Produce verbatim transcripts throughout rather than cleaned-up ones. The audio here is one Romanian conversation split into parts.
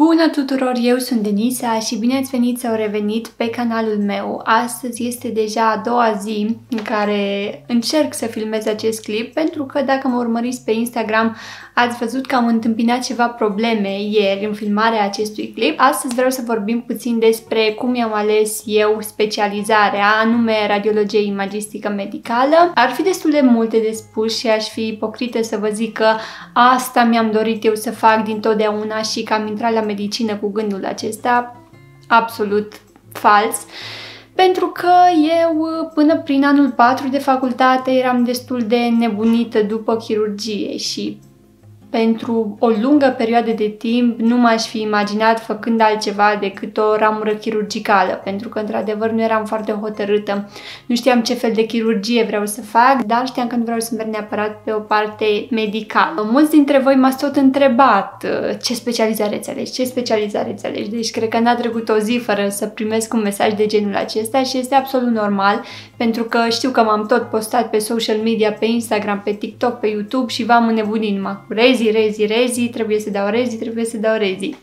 Bună tuturor, eu sunt Denisa și bine ați venit sau revenit pe canalul meu. Astăzi este deja a doua zi în care încerc să filmez acest clip, pentru că dacă mă urmăriți pe Instagram ați văzut că am întâmpinat ceva probleme ieri în filmarea acestui clip. Astăzi vreau să vorbim puțin despre cum mi-am ales eu specializarea, anume radiologie imagistică medicală. Ar fi destul de multe de spus și aș fi ipocrită să vă zic că asta mi-am dorit eu să fac dintotdeauna și că am intrat la medicină cu gândul acesta. Absolut fals. Pentru că eu, până prin anul patru de facultate, eram destul de nebunită după chirurgie și pentru o lungă perioadă de timp nu m-aș fi imaginat făcând altceva decât o ramură chirurgicală, pentru că într-adevăr nu eram foarte hotărâtă. Nu știam ce fel de chirurgie vreau să fac, dar știam că nu vreau să merg neapărat pe o parte medicală. Mulți dintre voi m-ați tot întrebat ce specializare ți alegi, ce specializare ți alegi. Deci cred că n-a trecut o zi fără să primesc un mesaj de genul acesta și este absolut normal, pentru că știu că m-am tot postat pe social media, pe Instagram, pe TikTok, pe YouTube și v-am înnebunit numai cu rezi, rezi, rezi, trebuie să dau rezi, trebuie să dau rezi.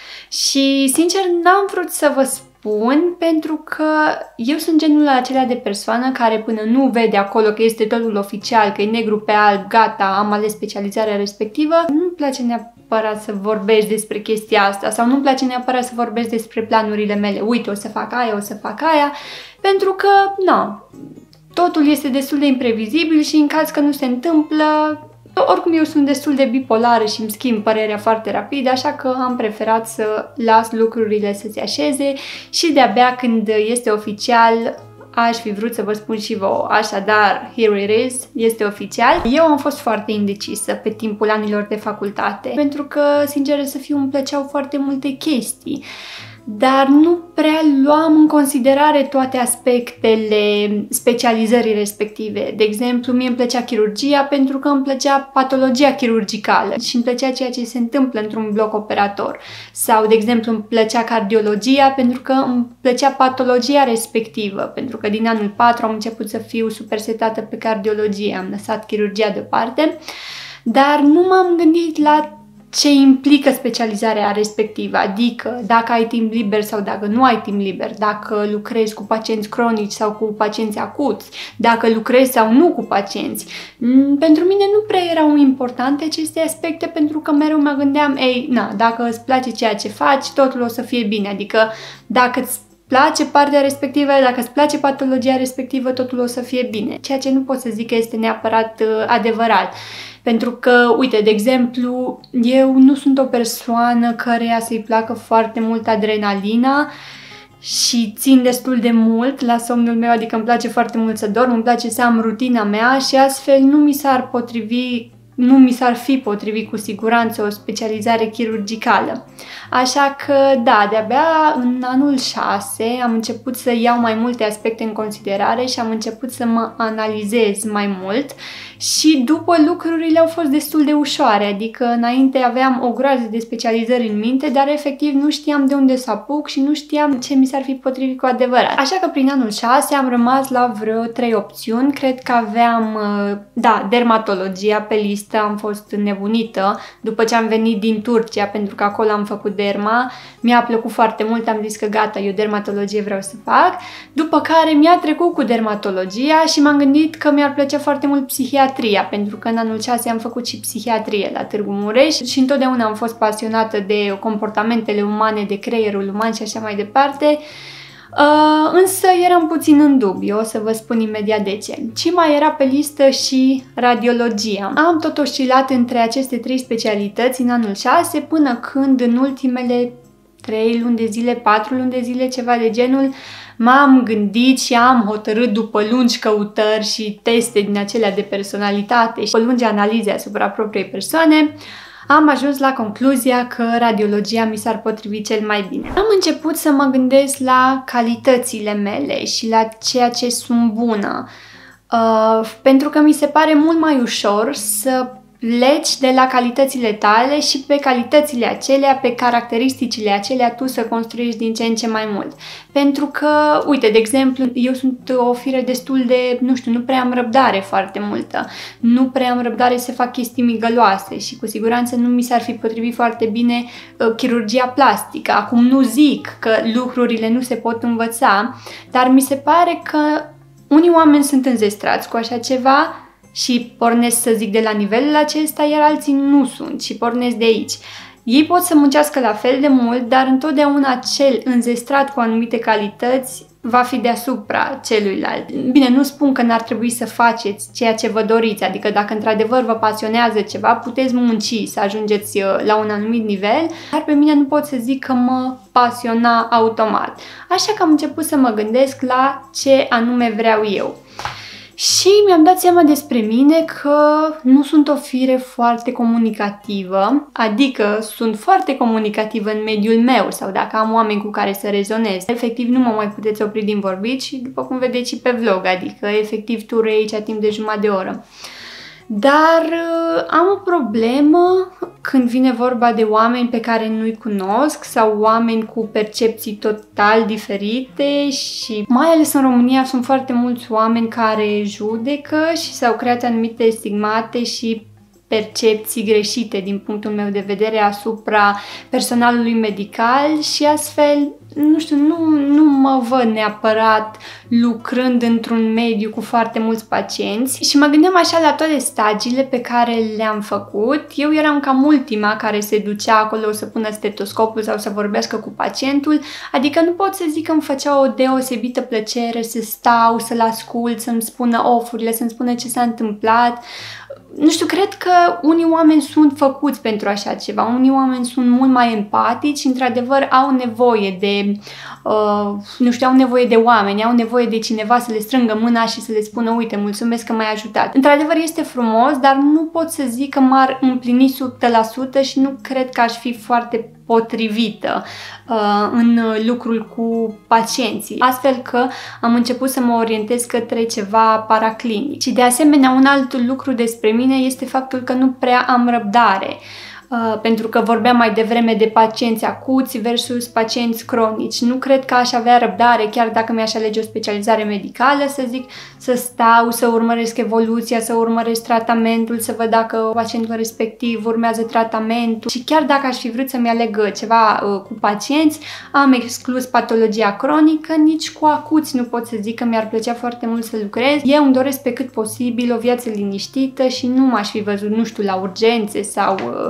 Și, sincer, n-am vrut să vă spun, pentru că eu sunt genul acela de persoană care până nu vede acolo că este totul oficial, că e negru pe alb, gata, am ales specializarea respectivă, nu-mi place neapărat să vorbesc despre chestia asta sau nu-mi place neapărat să vorbesc despre planurile mele. Uite, o să fac aia, o să fac aia, pentru că, na, totul este destul de imprevizibil și în caz că nu se întâmplă, oricum eu sunt destul de bipolară și îmi schimb părerea foarte rapid, așa că am preferat să las lucrurile să se așeze și de-abia când este oficial aș fi vrut să vă spun și vouă. Așadar, here it is, este oficial. Eu am fost foarte indecisă pe timpul anilor de facultate, pentru că, sincer să fiu, îmi plăceau foarte multe chestii, dar nu prea luam în considerare toate aspectele specializării respective. De exemplu, mie îmi plăcea chirurgia pentru că îmi plăcea patologia chirurgicală și îmi plăcea ceea ce se întâmplă într-un bloc operator. Sau, de exemplu, îmi plăcea cardiologia pentru că îmi plăcea patologia respectivă, pentru că din anul patru am început să fiu super setată pe cardiologie, am lăsat chirurgia deoparte, dar nu m-am gândit la ce implică specializarea respectivă, adică dacă ai timp liber sau dacă nu ai timp liber, dacă lucrezi cu pacienți cronici sau cu pacienți acuți, dacă lucrezi sau nu cu pacienți. Pentru mine nu prea erau importante aceste aspecte, pentru că mereu mă gândeam, ei, na, dacă îți place ceea ce faci, totul o să fie bine, adică dacă îți place partea respectivă, dacă îți place patologia respectivă, totul o să fie bine. Ceea ce nu pot să zic că este neapărat uh, adevărat. Pentru că, uite, de exemplu, eu nu sunt o persoană căreia să-i placă foarte mult adrenalina și țin destul de mult la somnul meu, adică îmi place foarte mult să dorm, îmi place să am rutina mea și astfel nu mi s-ar potrivi nu mi s-ar fi potrivit cu siguranță o specializare chirurgicală. Așa că, da, de-abia în anul șase am început să iau mai multe aspecte în considerare și am început să mă analizez mai mult și după lucrurile au fost destul de ușoare, adică înainte aveam o groază de specializări în minte, dar efectiv nu știam de unde să apuc și nu știam ce mi s-ar fi potrivit cu adevărat. Așa că prin anul șase am rămas la vreo trei opțiuni, cred că aveam, da, dermatologia pe listă. Am fost nebunită după ce am venit din Turcia, pentru că acolo am făcut derma. Mi-a plăcut foarte mult, am zis că gata, eu dermatologie vreau să fac. După care mi-a trecut cu dermatologia și m-am gândit că mi-ar plăcea foarte mult psihiatria, pentru că în anul șase am făcut și psihiatrie la Târgu Mureș și întotdeauna am fost pasionată de comportamentele umane, de creierul uman și așa mai departe. Uh, însă eram puțin în dubiu, o să vă spun imediat de ce. Și mai era pe listă și radiologia. Am tot oscilat între aceste trei specialități în anul șase, până când în ultimele trei luni de zile, patru luni de zile, ceva de genul, m-am gândit și am hotărât, după lungi căutări și teste din acelea de personalitate și pe lungi analize asupra propriei persoane, am ajuns la concluzia că radiologia mi s-ar potrivi cel mai bine. Am început să mă gândesc la calitățile mele și la ceea ce sunt bună, uh, pentru că mi se pare mult mai ușor să legi de la calitățile tale și pe calitățile acelea, pe caracteristicile acelea tu să construiești din ce în ce mai mult. Pentru că, uite, de exemplu, eu sunt o fire destul de, nu știu, nu prea am răbdare foarte multă, nu prea am răbdare să fac chestii migăloase și cu siguranță nu mi s-ar fi potrivit foarte bine uh, chirurgia plastică. Acum nu zic că lucrurile nu se pot învăța, dar mi se pare că unii oameni sunt înzestrați cu așa ceva și pornesc, să zic, de la nivelul acesta, iar alții nu sunt și pornesc de aici. Ei pot să muncească la fel de mult, dar întotdeauna cel înzestrat cu anumite calități va fi deasupra celuilalt. Bine, nu spun că n-ar trebui să faceți ceea ce vă doriți, adică dacă într-adevăr vă pasionează ceva, puteți munci să ajungeți la un anumit nivel, dar pe mine nu pot să zic că mă pasiona automat. Așa că am început să mă gândesc la ce anume vreau eu. Și mi-am dat seama despre mine că nu sunt o fire foarte comunicativă, adică sunt foarte comunicativă în mediul meu sau dacă am oameni cu care să rezonez. Efectiv nu mă mai puteți opri din vorbit și după cum vedeți și pe vlog, adică efectiv tur aici timp de jumătate de oră. Dar am o problemă când vine vorba de oameni pe care nu-i cunosc sau oameni cu percepții total diferite și mai ales în România sunt foarte mulți oameni care judecă și s-au creat anumite stigmate și percepții greșite din punctul meu de vedere asupra personalului medical și astfel, nu știu, nu, nu mă văd neapărat lucrând într-un mediu cu foarte mulți pacienți și mă gândeam așa la toate stagiile pe care le-am făcut. Eu eram cam ultima care se ducea acolo să pună stetoscopul sau să vorbească cu pacientul, adică nu pot să zic că îmi făcea o deosebită plăcere să stau, să-l ascult, să-mi spună ofurile, să-mi spună ce s-a întâmplat. Nu știu, cred că unii oameni sunt făcuți pentru așa ceva, unii oameni sunt mult mai empatici și într-adevăr au nevoie de, uh, nu știu, au nevoie de oameni, au nevoie de cineva să le strângă mâna și să le spună, uite, mulțumesc că m-ai ajutat. Într-adevăr este frumos, dar nu pot să zic că m-ar împlini o sută la sută și nu cred că aș fi foarte potrivită uh, în lucrul cu pacienții. Astfel că am început să mă orientez către ceva paraclinic. Și de asemenea, un alt lucru despre mine este faptul că nu prea am răbdare. Uh, pentru că vorbeam mai devreme de pacienți acuți versus pacienți cronici. Nu cred că aș avea răbdare, chiar dacă mi-aș alege o specializare medicală, să zic, să stau, să urmăresc evoluția, să urmăresc tratamentul, să văd dacă pacientul respectiv urmează tratamentul. Și chiar dacă aș fi vrut să-mi aleg ceva uh, cu pacienți, am exclus patologia cronică, nici cu acuți nu pot să zic că mi-ar plăcea foarte mult să lucrez. Eu îmi doresc pe cât posibil o viață liniștită și nu m-aș fi văzut, nu știu, la urgențe sau... Uh,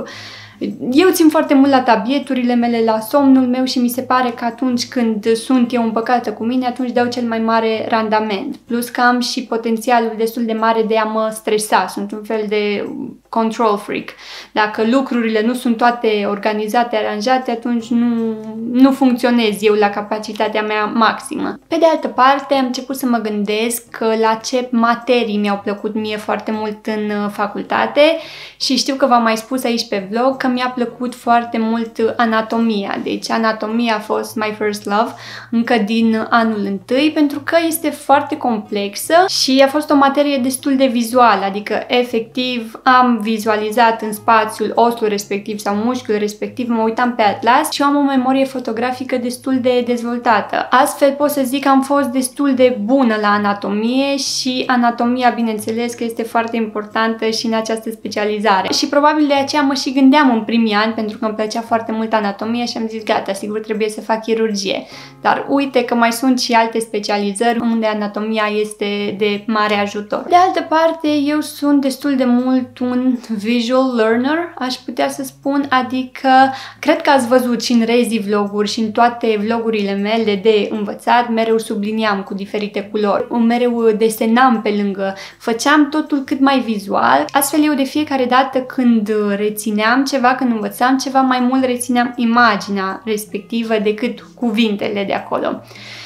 Eu țin foarte mult la tabieturile mele, la somnul meu și mi se pare că atunci când sunt eu împăcată cu mine, atunci dau cel mai mare randament. Plus că am și potențialul destul de mare de a mă stresa. Sunt un fel de control freak. Dacă lucrurile nu sunt toate organizate, aranjate, atunci nu, nu funcționez eu la capacitatea mea maximă. Pe de altă parte, am început să mă gândesc la ce materii mi-au plăcut mie foarte mult în facultate și știu că v-am mai spus aici pe vlog că mi-a plăcut foarte mult anatomia. Deci anatomia a fost my first love încă din anul întâi pentru că este foarte complexă și a fost o materie destul de vizuală, adică efectiv am vizualizat în spațiul osul respectiv sau mușchiul respectiv, mă uitam pe atlas și am o memorie fotografică destul de dezvoltată. Astfel pot să zic că am fost destul de bună la anatomie și anatomia, bineînțeles, că este foarte importantă și în această specializare. Și probabil de aceea mă și gândeam în primii ani, pentru că îmi plăcea foarte mult anatomia și am zis gata, sigur trebuie să fac chirurgie. Dar uite că mai sunt și alte specializări unde anatomia este de mare ajutor. De altă parte, eu sunt destul de mult un visual learner, aș putea să spun, adică cred că ați văzut și în Rezi vloguri și în toate vlogurile mele de învățat, mereu subliniam cu diferite culori, mereu desenam pe lângă, făceam totul cât mai vizual, astfel eu de fiecare dată când rețineam ceva, când învățam ceva, mai mult rețineam imaginea respectivă decât cuvintele de acolo.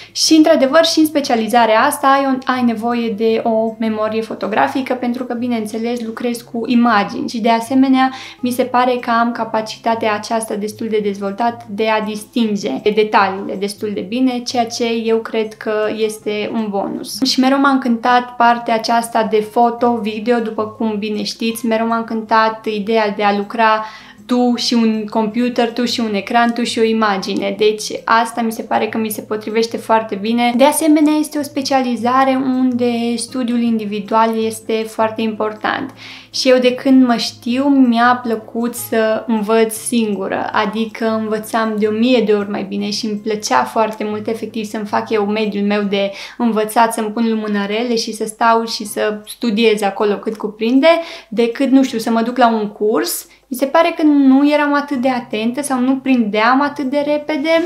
Și, într-adevăr, și în specializarea asta ai, ai nevoie de o memorie fotografică pentru că, bineînțeles, lucrez cu imagini și, de asemenea, mi se pare că am capacitatea aceasta destul de dezvoltată de a distinge detaliile destul de bine, ceea ce eu cred că este un bonus. Și mereu m-a încântat partea aceasta de foto-video, după cum bine știți, mereu m-a încântat ideea de a lucra tu și un computer, tu și un ecran, tu și o imagine. Deci asta mi se pare că mi se potrivește foarte bine. De asemenea, este o specializare unde studiul individual este foarte important. Și eu de când mă știu, mi-a plăcut să învăț singură, adică învățam de o mie de ori mai bine și îmi plăcea foarte mult efectiv să-mi fac eu mediul meu de învățat, să-mi pun lumânărele și să stau și să studiez acolo cât cuprinde, decât, nu știu, să mă duc la un curs. Mi se pare că nu eram atât de atentă sau nu prindeam atât de repede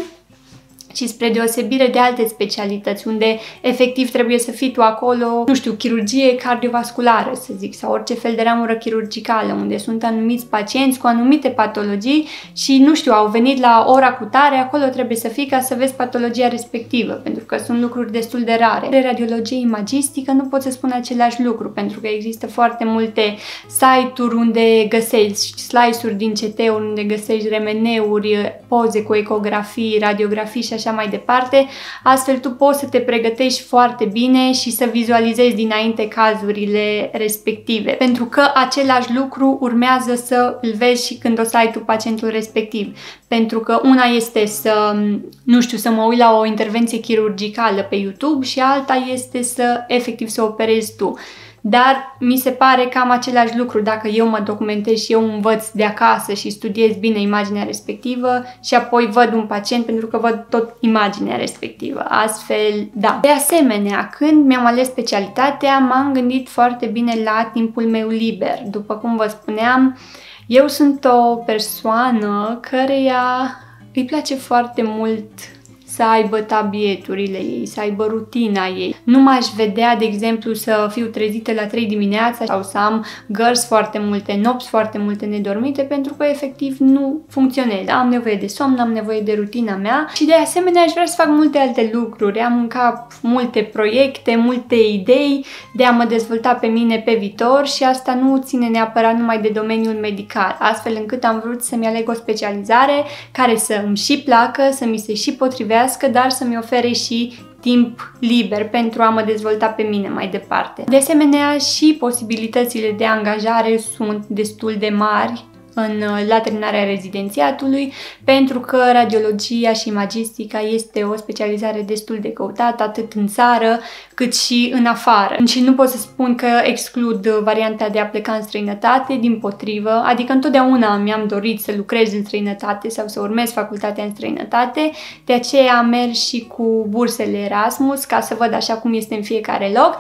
și spre deosebire de alte specialități unde efectiv trebuie să fii tu acolo, nu știu, chirurgie cardiovasculară, să zic, sau orice fel de ramură chirurgicală, unde sunt anumiți pacienți cu anumite patologii și, nu știu, au venit la ora cu tare, acolo trebuie să fii ca să vezi patologia respectivă, pentru că sunt lucruri destul de rare. De radiologie imagistică nu pot să spun același lucru, pentru că există foarte multe site-uri unde găsești slice-uri din C T-uri, unde găsești remeneuri, poze cu ecografii, radiografii și așa așa mai departe, astfel tu poți să te pregătești foarte bine și să vizualizezi dinainte cazurile respective, pentru că același lucru urmează să îl vezi și când o să ai tu pacientul respectiv, pentru că una este să, nu știu, să mă uit la o intervenție chirurgicală pe YouTube și alta este să efectiv să operezi tu. Dar mi se pare cam același lucru dacă eu mă documentez și eu învăț de acasă și studiez bine imaginea respectivă și apoi văd un pacient pentru că văd tot imaginea respectivă. Astfel, da. De asemenea, când mi-am ales specialitatea, m-am gândit foarte bine la timpul meu liber. După cum vă spuneam, eu sunt o persoană căreia îi place foarte mult să aibă tabieturile ei, să aibă rutina ei. Nu m-aș vedea, de exemplu, să fiu trezită la trei dimineața sau să am gărzi foarte multe, nopți foarte multe nedormite, pentru că efectiv nu funcționez. Am nevoie de somn, am nevoie de rutina mea și de asemenea aș vrea să fac multe alte lucruri. Am în cap multe proiecte, multe idei de a mă dezvolta pe mine pe viitor și asta nu ține neapărat numai de domeniul medical, astfel încât am vrut să-mi aleg o specializare care să îmi și placă, să mi se și potrivească, dar să-mi ofere și timp liber pentru a mă dezvolta pe mine mai departe. De asemenea, și posibilitățile de angajare sunt destul de mari în, la terminarea rezidențiatului, pentru că radiologia și imagistica este o specializare destul de căutată, atât în țară cât și în afară. Și nu pot să spun că exclud varianta de a pleca în străinătate, dimpotrivă, adică întotdeauna mi-am dorit să lucrez în străinătate sau să urmez facultatea în străinătate, de aceea am mers și cu bursele Erasmus, ca să văd așa cum este în fiecare loc.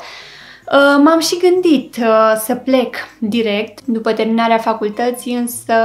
M-am și gândit să plec direct după terminarea facultății, însă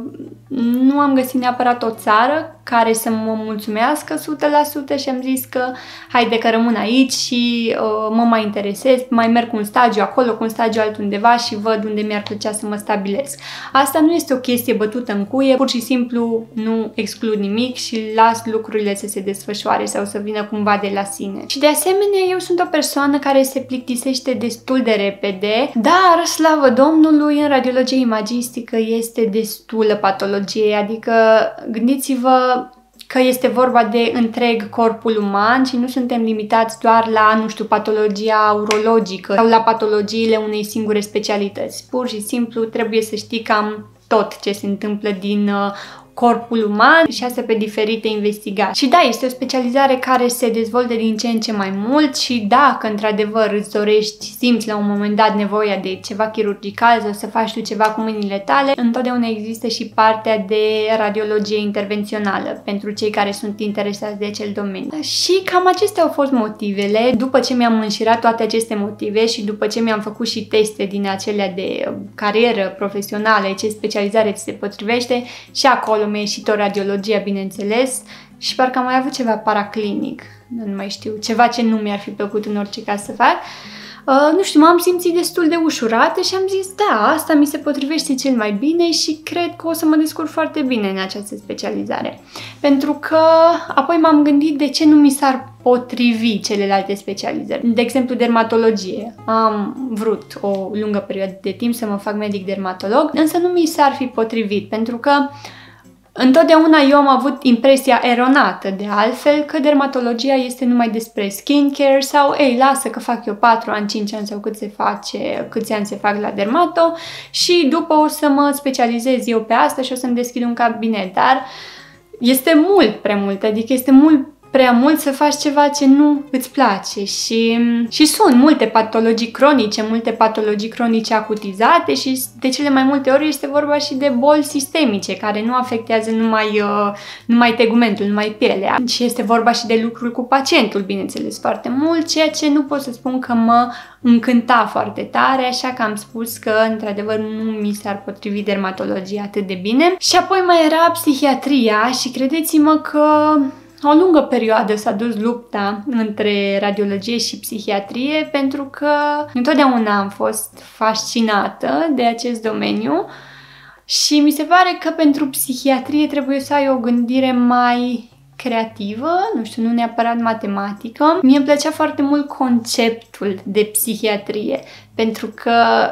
nu am găsit neapărat o țară care să mă mulțumească o sută la sută și am zis că haide că rămân aici și uh, mă mai interesez, mai merg cu un stagiu acolo, cu un stagiu altundeva și văd unde mi-ar plăcea să mă stabilesc. Asta nu este o chestie bătută în cuie, pur și simplu nu exclud nimic și las lucrurile să se desfășoare sau să vină cumva de la sine. Și de asemenea, eu sunt o persoană care se plictisește destul de repede, dar, slavă Domnului, în radiologie imagistică este destulă patologie, adică gândiți-vă că este vorba de întreg corpul uman și nu suntem limitați doar la, nu știu, patologia urologică sau la patologiile unei singure specialități. Pur și simplu trebuie să știi cam tot ce se întâmplă din uh, corpul uman și asta pe diferite investigații. Și da, este o specializare care se dezvoltă din ce în ce mai mult și dacă într-adevăr îți dorești, simți la un moment dat nevoia de ceva chirurgical sau să faci tu ceva cu mâinile tale, întotdeauna există și partea de radiologie intervențională pentru cei care sunt interesați de acel domeniu. Și cam acestea au fost motivele. După ce mi-am înșirat toate aceste motive și după ce mi-am făcut și teste din acelea de carieră profesională, ce specializare ți se potrivește, și acolo mi-a ieșit o radiologia, bineînțeles, și parcă am mai avut ceva paraclinic, nu mai știu, ceva ce nu mi-ar fi plăcut în orice caz să fac. Uh, nu știu, m-am simțit destul de ușurată și am zis, da, asta mi se potrivește cel mai bine și cred că o să mă descurc foarte bine în această specializare. Pentru că apoi m-am gândit de ce nu mi s-ar potrivi celelalte specializări. De exemplu, dermatologie. Am vrut o lungă perioadă de timp să mă fac medic dermatolog, însă nu mi s-ar fi potrivit, pentru că întotdeauna eu am avut impresia eronată, de altfel, că dermatologia este numai despre skincare sau, ei, lasă că fac eu patru ani, cinci ani sau cât se face, câți ani se fac la dermato și după o să mă specializez eu pe asta și o să-mi deschid un cabinet, dar este mult prea mult, adică este mult prea mult să faci ceva ce nu îți place și, și sunt multe patologii cronice, multe patologii cronice acutizate și de cele mai multe ori este vorba și de boli sistemice care nu afectează numai, uh, numai tegumentul, numai pielea și este vorba și de lucruri cu pacientul, bineînțeles, foarte mult, ceea ce nu pot să spun că mă încânta foarte tare, așa că am spus că într-adevăr nu mi s-ar potrivi dermatologia atât de bine. Și apoi mai era psihiatria și credeți-mă că o lungă perioadă s-a dus lupta între radiologie și psihiatrie pentru că întotdeauna am fost fascinată de acest domeniu și mi se pare că pentru psihiatrie trebuie să ai o gândire mai creativă, nu știu, nu neapărat matematică. Mie îmi plăcea foarte mult conceptul de psihiatrie pentru că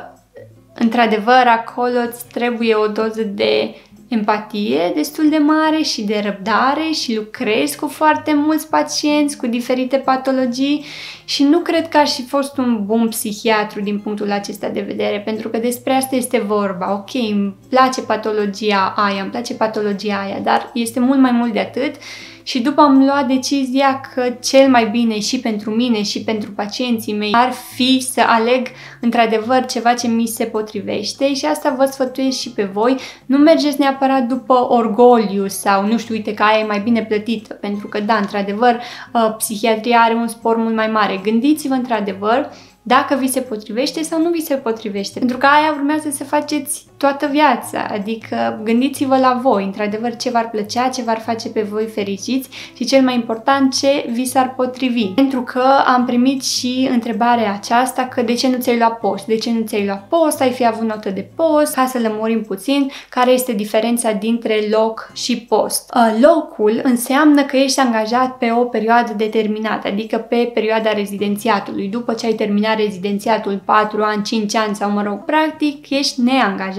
într-adevăr acolo îți trebuie o doză de empatie destul de mare și de răbdare și lucrezi cu foarte mulți pacienți cu diferite patologii și nu cred că aș fi fost un bun psihiatru din punctul acesta de vedere, pentru că despre asta este vorba. Ok, îmi place patologia aia, îmi place patologia aia, dar este mult mai mult de atât. Și după am luat decizia că cel mai bine și pentru mine și pentru pacienții mei ar fi să aleg într-adevăr ceva ce mi se potrivește și asta vă sfătuiesc și pe voi. Nu mergeți neapărat după orgoliu sau nu știu, uite că aia e mai bine plătită, pentru că da, într-adevăr, psihiatria are un spor mult mai mare. Gândiți-vă într-adevăr dacă vi se potrivește sau nu vi se potrivește. Pentru că aia urmează să faceți toată viața, adică gândiți-vă la voi, într-adevăr ce v-ar plăcea, ce v-ar face pe voi fericiți și cel mai important ce vi s-ar potrivi. Pentru că am primit și întrebarea aceasta că de ce nu ți-ai luat post, de ce nu ți-ai luat post, ai fi avut notă de post, ca să lămurim puțin care este diferența dintre loc și post. Locul înseamnă că ești angajat pe o perioadă determinată, adică pe perioada rezidențiatului. După ce ai terminat rezidențiatul patru ani, cinci ani sau mă rog, practic ești neangajat,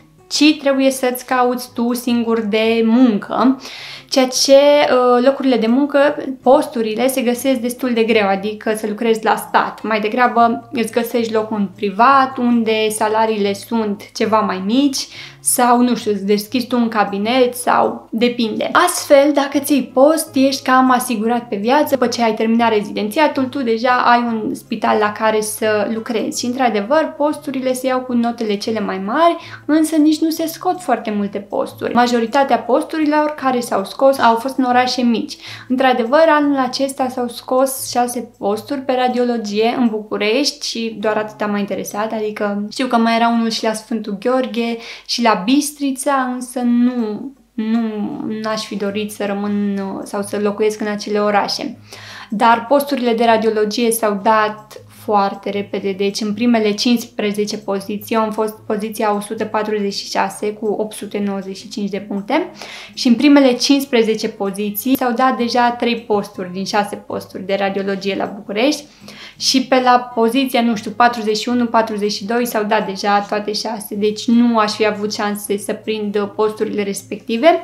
ci trebuie să-ți cauți tu singur de muncă, ceea ce locurile de muncă, posturile se găsesc destul de greu, adică să lucrezi la stat. Mai degrabă îți găsești locul în privat, unde salariile sunt ceva mai mici sau, nu știu, îți deschizi tu un cabinet sau depinde. Astfel, dacă ți-ai post, ești cam asigurat pe viață. După ce ai terminat rezidențiatul, tu deja ai un spital la care să lucrezi și, într-adevăr, posturile se iau cu notele cele mai mari, însă nici nu se scot foarte multe posturi. Majoritatea posturilor care s-au scos au fost în orașe mici. Într-adevăr, anul acesta s-au scos șase posturi pe radiologie în București și doar atât m-a interesat, adică știu că mai era unul și la Sfântul Gheorghe și la Bistrița, însă nu, nu n-aș fi dorit să rămân sau să locuiesc în acele orașe. Dar posturile de radiologie s-au dat foarte repede, deci în primele cincisprezece poziții, eu am fost poziția o sută patruzeci și șase cu opt sute nouăzeci și cinci de puncte și în primele cincisprezece poziții s-au dat deja trei posturi din șase posturi de radiologie la București și pe la poziția, nu știu, patruzeci și unu patruzeci și doi s-au dat deja toate șase, deci nu aș fi avut șanse să prind posturile respective,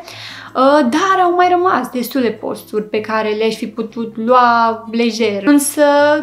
dar au mai rămas destule posturi pe care le-aș fi putut lua lejer, însă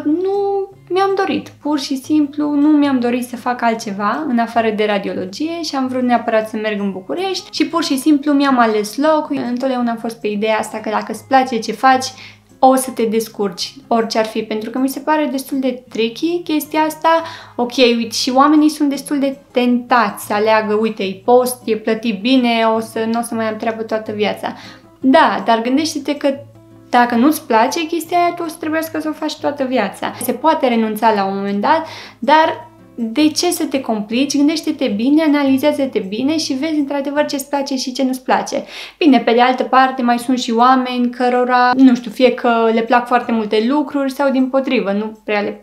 nu mi-am dorit, pur și simplu nu mi-am dorit să fac altceva în afară de radiologie și am vrut neapărat să merg în București și pur și simplu mi-am ales locul. Întotdeauna am fost pe ideea asta că dacă îți place ce faci, o să te descurci, orice ar fi, pentru că mi se pare destul de tricky chestia asta. Ok, uite, și oamenii sunt destul de tentați să aleagă, uite, e post, e plătit bine, o să, nu o să mai am treabă toată viața. Da, dar gândește-te că dacă nu-ți place chestia aia, tu o să trebuiască să o faci toată viața. Se poate renunța la un moment dat, dar de ce să te complici? Gândește-te bine, analizează-te bine și vezi într-adevăr ce-ți place și ce nu-ți place. Bine, pe de altă parte mai sunt și oameni cărora, nu știu, fie că le plac foarte multe lucruri sau dimpotrivă, nu prea le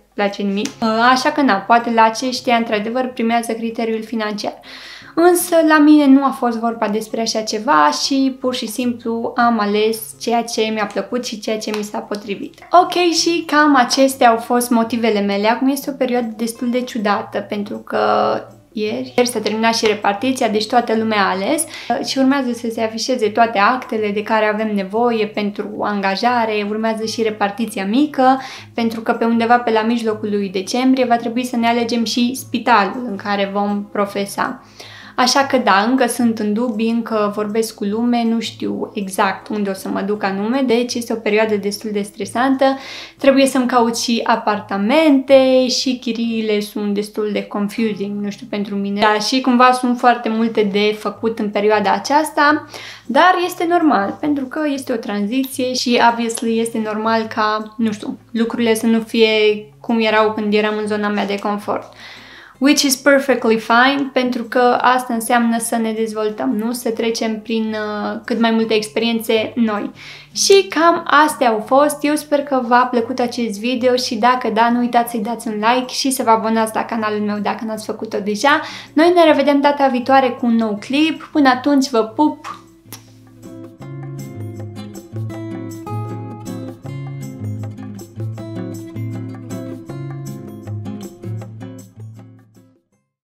place nimic. Așa că na, poate la aceștia într-adevăr primează criteriul financiar. Însă la mine nu a fost vorba despre așa ceva și pur și simplu am ales ceea ce mi-a plăcut și ceea ce mi s-a potrivit. Ok, și cam acestea au fost motivele mele. Acum este o perioadă destul de ciudată pentru că ieri, ieri s-a terminat și repartiția, deci toată lumea a ales și urmează să se afișeze toate actele de care avem nevoie pentru angajare, urmează și repartiția mică, pentru că pe undeva pe la mijlocul lui decembrie va trebui să ne alegem și spitalul în care vom profesa. Așa că da, încă sunt în dubii, încă vorbesc cu lume, nu știu exact unde o să mă duc anume, deci este o perioadă destul de stresantă. Trebuie să-mi caut și apartamente și chiriile sunt destul de confusing, nu știu, pentru mine. Da, și cumva sunt foarte multe de făcut în perioada aceasta, dar este normal, pentru că este o tranziție și, obviously, este normal ca, nu știu, lucrurile să nu fie cum erau când eram în zona mea de confort. Which is perfectly fine, pentru că asta înseamnă să ne dezvoltăm, nu? Să trecem prin uh, cât mai multe experiențe noi. Și cam astea au fost. Eu sper că v-a plăcut acest video și dacă da, nu uitați să-i dați un like și să vă abonați la canalul meu dacă n-ați făcut-o deja. Noi ne revedem data viitoare cu un nou clip. Până atunci vă pup!